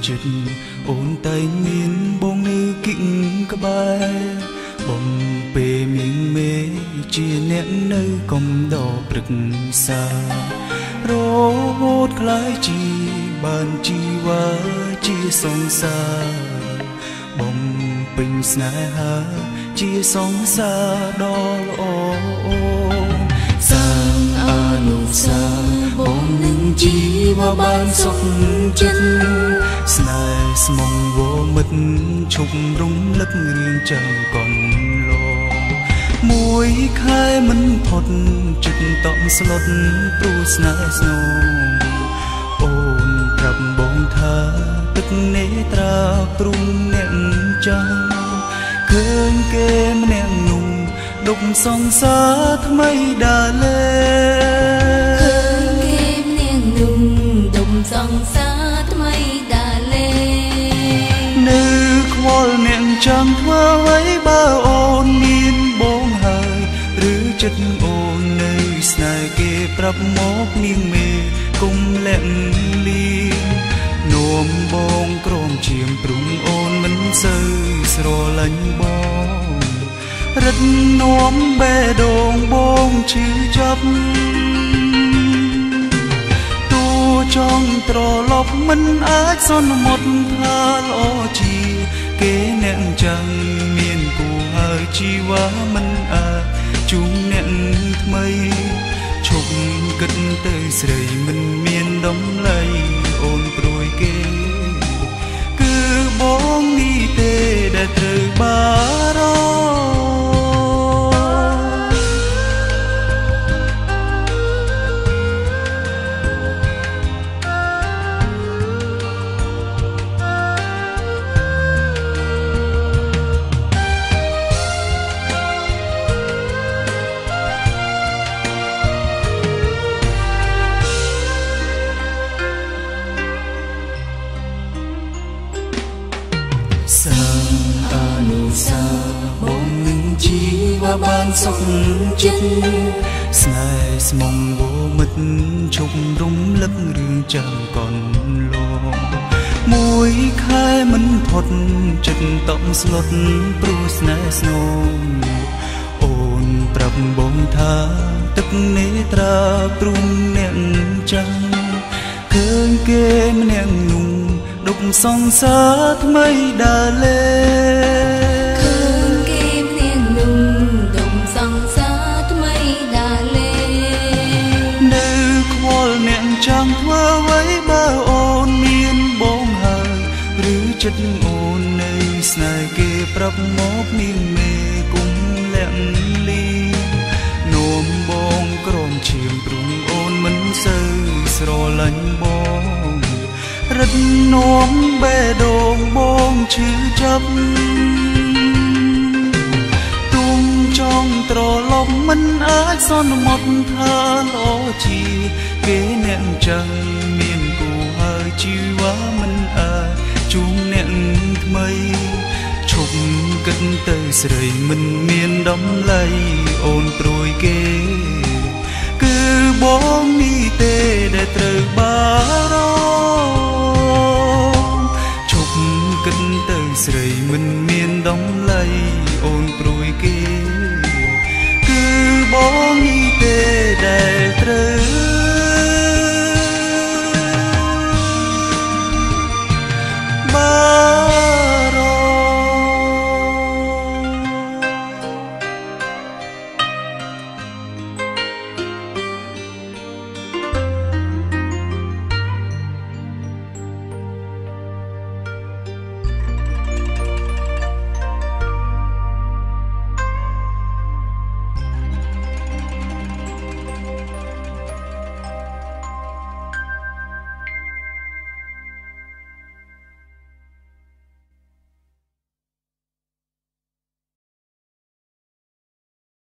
ចិត្តអូនតែមានបងនៅគិកក្បែរបំពេលមានមេជាអ្នកនៅកំដរព្រឹក្សារហូតខ្លាយជាបានជីវ៉ាជាសង្សារបំពេញស្នេហាជាសង្សារដ៏ល្អសាងអនុស្សាវរីយ៍បងនឹងជីវ៉ាបានសុខចិត្តស្នេហ៍ស្មងវមិត្តឈប់រំលឹករឿងចាំកូនលមួយខែមិនផុតចិត្តតក់ស្លុតព្រោះស្នេហ៍ស្នូអូនប្រាប់បងថាទឹកនេត្រាព្រុំអ្នកចាំឃើញគេម្នាក់នោះដុកសង្សារថ្មីដើរលេឃើញគេម្នាក់នោះដុកសង្សារថ្មីដើរលេនៅខ្វល់អ្នកចាំធ្វើអ្វីបើអូនមានបងហើយឬចិត្តអូននៅស្នេហ៍គេប្រាប់មកនាងមេគុំលាក់លីនោមបងក្រមជាមព្រុងអូនមិនសូវស្រឡាញ់បងរឹតនោមបេះដូងបងឈឺចាប់ទូចង់ត្រឡប់មិនអាចសន្មត់ថាល្អជាគេអ្នកចាំមានគូហើយជីវ៉ាមិនអាចជួងអ្នកថ្មីឈប់គិតទៅស្រីមិនមានតម្លៃអូនព្រួយគេគឺបងនេះទេដែលត្រូវបារម្ភបានសុខចិត្តស្នេហ៍ស្មងវមិត្តឈប់រំលឹករឿងចាំកូនលមួយខែមិនផុតចិត្តតក់ស្លុតព្រោះស្នេហ៍ស្នូអូនប្រាប់បងថាទឹកនេត្រាព្រុំអ្នកចាំឃើញគេម្នាក់នោះដុកសង្សារថ្មីដើរលេចាំធ្វើអ្វីបើអូនមានបងហើយឬចិត្តអូននៅស្នេហ៍គេប្រាប់មកនាងមេគុំលាក់លីនោមបងក្រមឈាមព្រុងអូនមិនសូវស្រឡាញ់បងរឹតនោមបេះដូងបងឈឺចាប់ទុំចង់ត្រឡប់មិនអាចសន្មត់ថាល្អជាគេអ្នកចាំមានគូហើយជីវ៉ាមិនអាចជួងអ្នកថ្មីឈប់គិតទៅស្រីមិនមានតម្លៃអូនព្រួយគេគឺបងនេះទេដែលត្រូវបារម្ភឈប់គិតទៅស្រីមិនមានតម្លៃអូនព្រួយគេគឺបងនេះទេដែលត្រូវ